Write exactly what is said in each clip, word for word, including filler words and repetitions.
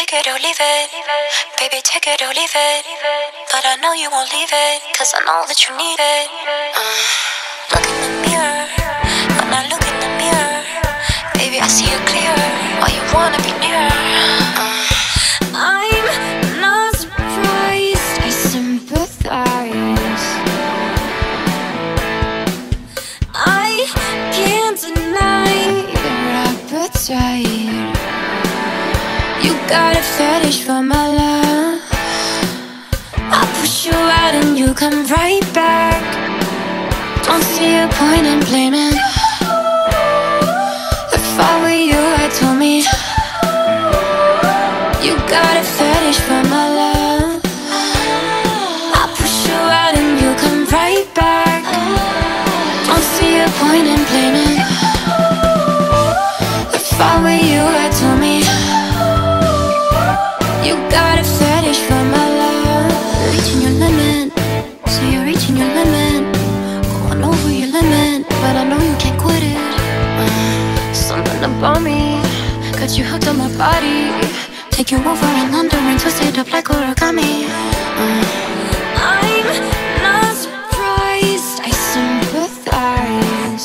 take it or leave it. Baby, take it or leave it. But I know you won't leave it, cause I know that you need it. uh, Look in the mirror. When I look in the mirror, baby, I see you clear. Why you wanna be near? uh, I'm not surprised, I sympathize. I can't deny your appetite. You got a fetish for my love. I push you out and you come right back. Don't see a point in blaming. If I were you, I'd tell me you got a fetish for my love. I push you out and you come right back. Don't see a point in blaming. If I were you, I'd tell me you got a fetish for my love. Reaching your limit, so you're reaching your limit. Going over your limit, but I know you can't quit it. uh, Something about me got you hooked on my body. Take you over and under and twist it up like origami. uh, I'm not surprised, I sympathize.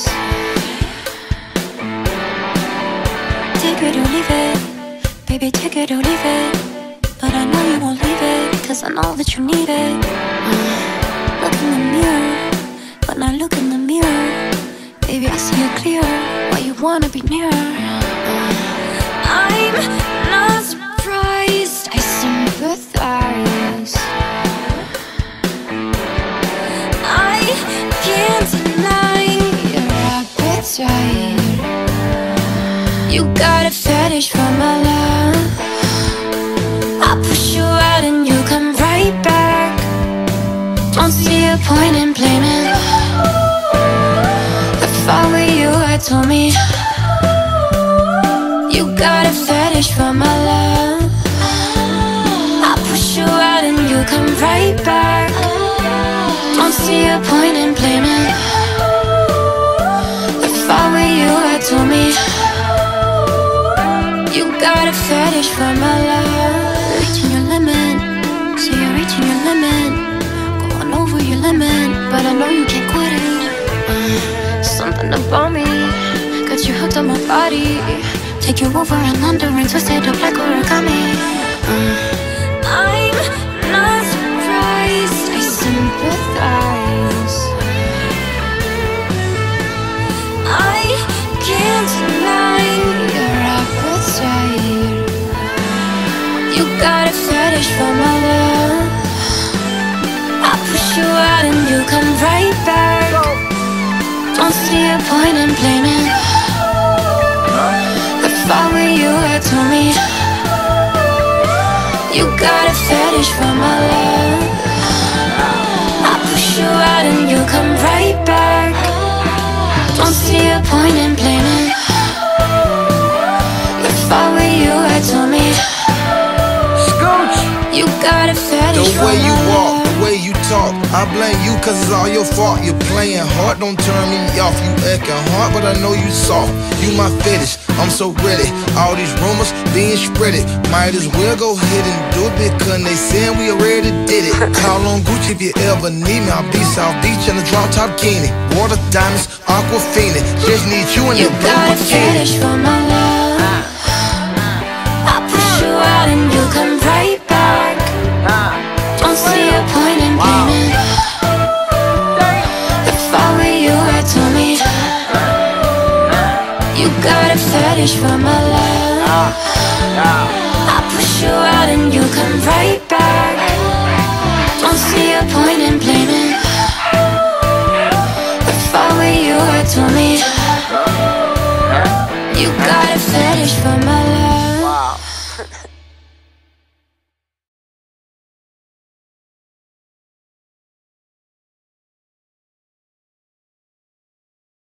take it or leave it. Baby, take it or leave it. But I know you won't leave it, cause I know that you need it. uh, Look in the mirror. When I look in the mirror, baby, I see you clear. Why you wanna be near? uh, I'm not surprised, I sympathize. I can't deny your appetite. You got a fetish for my love. I push you out and you come right back. Don't see a point in blaming. If I were you, I'd tell me you got a fetish for my love. I push you out and you come right back. Don't see a point in blaming. If I were you, I'd tell me you got a fetish for my love. Reaching your limit, so you're reaching your limit. Going over your limit, but I know you can't quit it. uh, Something about me got you hooked on my body. Take you over and under and twist it up like origami. uh, I'm not surprised, I sympathize. I can't deny your appetite. You got a fetish for my love. I push you out and you come right back. Don't see a point in blaming. If I were you, I'd tell me you got a fetish for my love. I push you out and you come right back. Don't see a point in blaming. If I were you, I'd tell me you got a fetish for my love. The way you walk, the way you talk, I blame you cause it's all your fault. You're playing hard, don't turn me off. You acting hard, but I know you soft. You my fetish, I'm so ready. All these rumors being spreaded. Might as well go ahead and do it because they saying we already did it. Call on Gucci if you ever need me. I'll be South Beach in a drop top bikini. Water diamonds, aquafina. Just need you in You the blue got a bikini. fetish for my love. I push you out and you come right back. Don't see a point in blaming. If I were you, I'd tell me you got a fetish for my love. I push you out and you come right back. Don't see a point in blaming. If I were you, I'd tell me you got a fetish for my love.